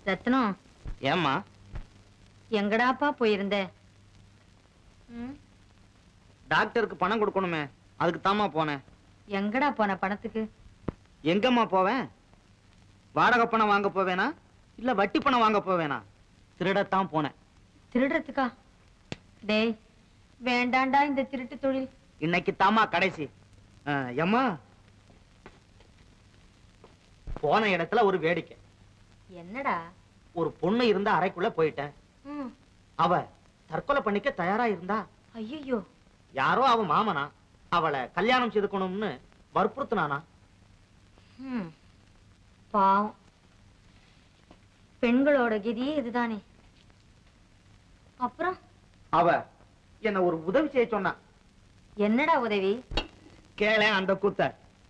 ரத்னம். ஏம்மா? எங்கடாப்பா போயிருந்த? டாக்டருக்கு பணம் கொடுக்கணுமே, அதுக்கு தாமா போனேன். எங்கடா போன பணத்துக்கு? எங்கம்மா போவேன்? வாடகை பணம் வாங்க போவேனா இல்ல வட்டி பணம் வாங்க போவேனா? திருடத்தான் போனேன். திருடுறதுக்கா? டேய், வேண்டாண்டா இந்த திருட்டு தொழில். இன்னைக்கு தாமா கடைசி. ஏம்மா, போன இடத்துல ஒரு வேடிக்கை. என்னடா? ஒரு பொண்ணு இருந்த அறைக்குள்ள போயிட்டேன். அவ தற்கொலை பண்ணிக்க தயாரா இருந்தா. ஐயோ. யாரோ அவ மாமனா அவளை கல்யாணம் செய்துக்கணும்னு வற்புறுத்தினானா? பாவம். பெண்களோட கதியே இதுதானே. அப்புறம் அவ என்ன ஒரு உதவி செய்ய சொன்னா. என்னடா உதவி? கேள அந்த கூத்த.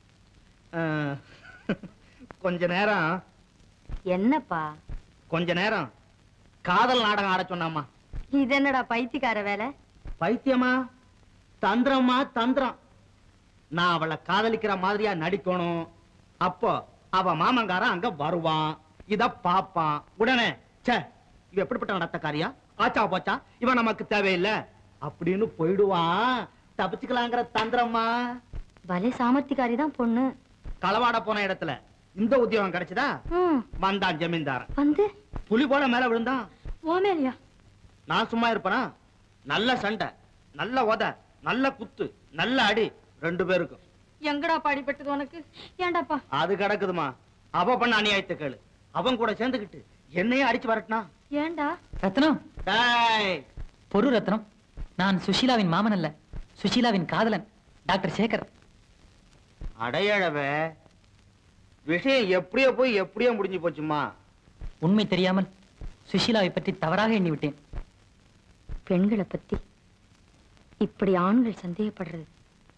கொஞ்ச நேரம். என்னப்பா? கொஞ்ச நேரம் காதல் நாடகம் ஆட சொன்னாமா. இது என்னடா பைத்தியக்கார வேலை? பைத்தியமா? தந்திரமா? தந்திரம். நான் அவளை காதலிக்கிற மாதிரியா நடிக்கணும். அப்போ அவ மாமங்காரன் அங்க வருவான், இத பாப்பான். உடனே இவ எப்படிப்பட்ட நடத்தக்காரியா, ஆச்சா போச்சா, இவன் நமக்கு தேவையில்லை அப்படின்னு போயிடுவான். தப்பிச்சுக்கலாங்கிற தந்திரமா? பலே சாமர்த்திகாரி தான் பொண்ணு. களவாட போன இடத்துல இந்த உத்தியோகம் கிடைச்சதா? வந்தான் ஜமீன்தாரன். வந்து புலி போல மேல விழுந்தான். ஓமேலியா? நான் சும்மா இருப்பனா? நல்ல சண்டை, நல்ல உத, நல்ல குத்து, நல்ல அடி ரெண்டு பேருக்கும். எங்கடா பாடிப்பட்டது உனக்கு? ஏண்டாப்பா? அது கிடக்குதுமா. அவ பண்ண அநியாயத்தை கேளு. அவன் கூட சேர்ந்துகிட்டு என்னையே அடிச்சு வரட்டினா. ஏண்டா? ரத்னம், பொறு ரத்னம். நான் சுஷீலாவின் மாமன் அல்ல, சுஷீலாவின் காதலன், டாக்டர் சேகர். அடையழவே, விஷயம் எப்படியோ போய் எப்படியோ முடிஞ்சு போச்சுமா. உண்மை தெரியாமல் சுஷீலாவை பற்றி தவறாக எண்ணிவிட்டேன். பெண்களை பத்தி இப்படி ஆண்கள் சந்தேகப்படுறது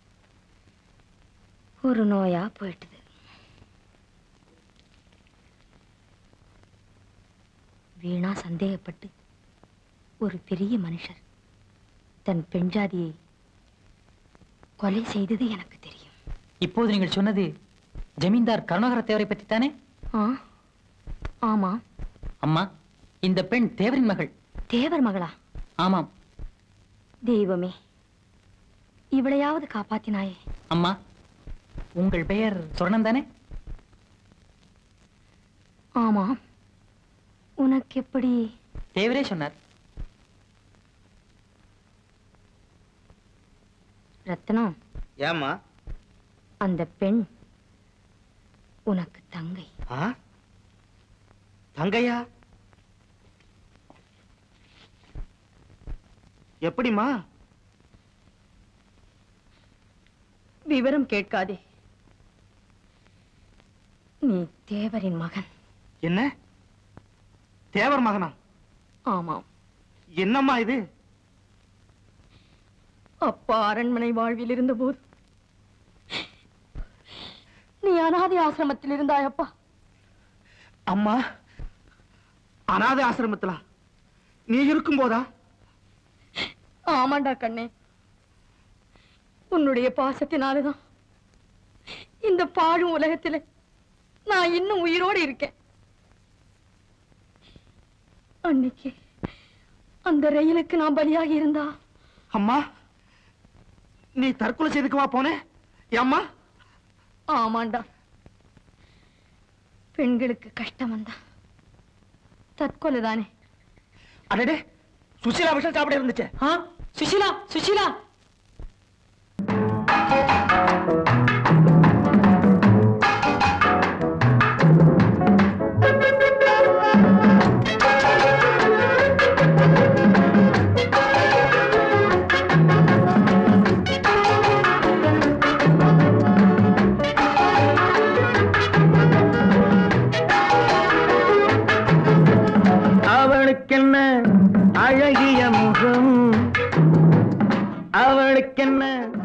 ஒரு நோயா போயிட்டது. வீணா சந்தேகப்பட்டு ஒரு பெரிய மனுஷர் தன் பெண் ஜாதியை கொலை செய்தது எனக்கு தெரியும். இப்போது நீங்கள் சொன்னது ஜமீன்தார் கருணாகர தேவரை பற்றி தானே? ஆமா. அம்மா, இந்த பெண் தேவரின் மகள். தேவர் மகளா? ஆமாம். தெய்வமே, இவளையாவது காப்பாத்தினாயே. அம்மா, உங்கள் பெயர் சொர்ணம் தானே? ஆமா. உனக்கு எப்படி? தேவரே சொன்னார். ரத்னம். ஏமா? அந்த பெண் உனக்கு தங்கை. தங்கையா? எப்படிமா? விவரம் கேட்காதே. நீ தேவரின் மகன். என்ன? தேவர் மகனா? ஆமாம். என்னம்மா இது? அப்பா அரண்மனை வாழ்வில் இருந்த போது நீ அனாதை ஆசிரமத்தில் இருந்தாயப்பா. அம்மா, அனாதை ஆசிரமத்திலா நீ இருக்கும் போதா? ஆமாண்டா கண்ணே. உன்னுடைய பாசத்தினாலதான் இந்த பாழும் உலகத்தில் நான் இன்னும் உயிரோடு இருக்கேன். அன்னைக்கு அந்த ரயிலுக்கு நான் பலியாகி இருந்தா. அம்மா, நீ தற்கொலை செய்துக்குவா போனே? அம்மா. ஆமாண்டா. பெண்களுக்கு கஷ்டம் வந்தா தற்கொலை தானே. அடடே, சுஷீலா விஷம் சாப்பிட இருந்துச்சு. சுஷீலா, சுஷீலா. அவளுக்கென்ன அழகிய முகம், அவளுக்கென்ன